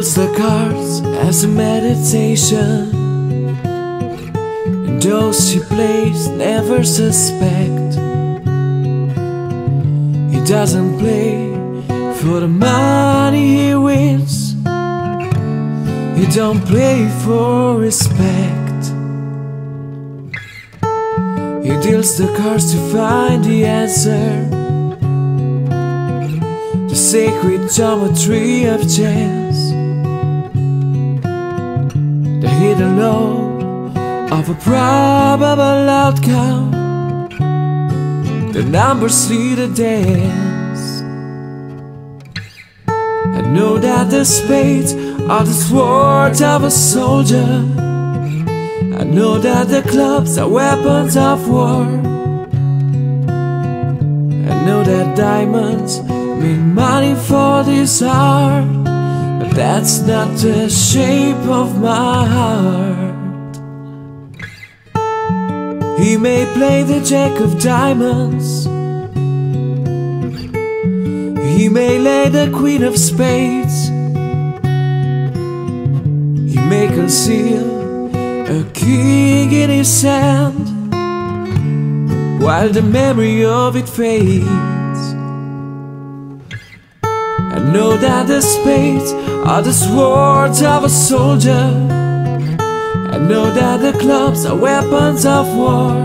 deals the cards as a meditation, and those he plays never suspect. He doesn't play for the money he wins, he don't play for respect. He deals the cards to find the answer, the sacred geometry of chance, the hidden law of a probable outcome. The numbers lead the dance. I know that the spades are the swords of a soldier, I know that the clubs are weapons of war, I know that diamonds mean money for this art, but that's not the shape of my heart. He may play the jack of diamonds, he may lay the queen of spades, he may conceal a king in his hand while the memory of it fades. I know that the spades are the swords of a soldier, I know that the clubs are weapons of war,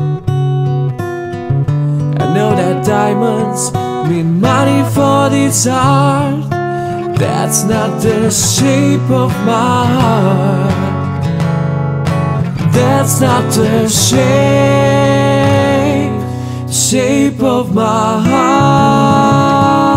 I know that diamonds mean money for this art. That's not the shape of my heart. That's not the shape of my heart.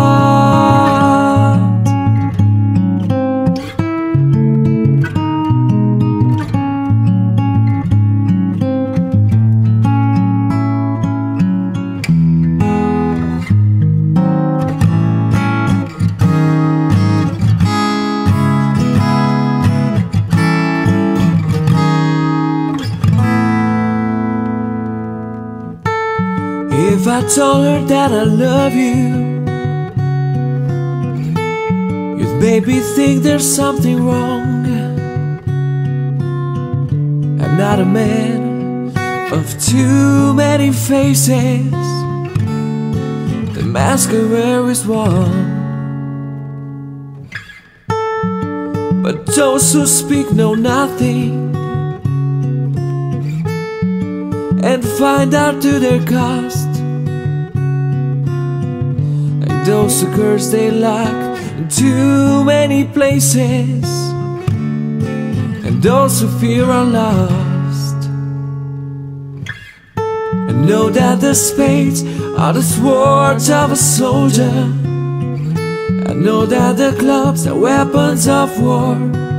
If I told her that I love you, you'd maybe think there's something wrong. I'm not a man of too many faces, the mask I wear is one, but those who speak know nothing and find out to their cost. Those who curse they lack in too many places, and those who fear are lost. I know that the spades are the swords of a soldier, I know that the clubs are weapons of war,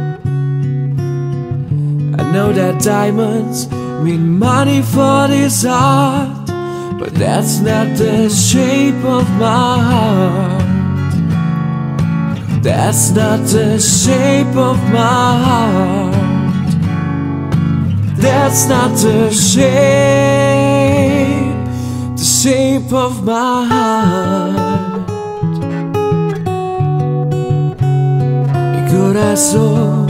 I know that diamonds mean money for this art, but that's not the shape of my heart. That's not the shape of my heart. That's not the shape of my heart. Mi corazón